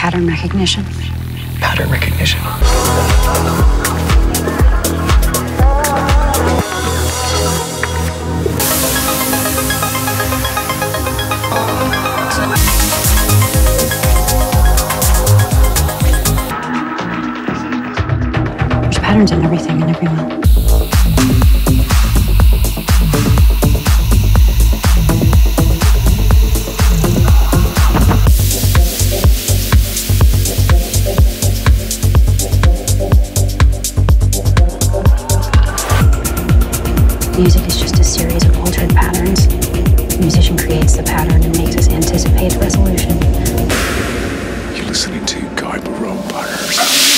Pattern recognition. Pattern recognition. There's patterns in everything and everyone. Music is just a series of altered patterns. The musician creates the pattern and makes us anticipate resolution. You're listening to Guy Barone Partners.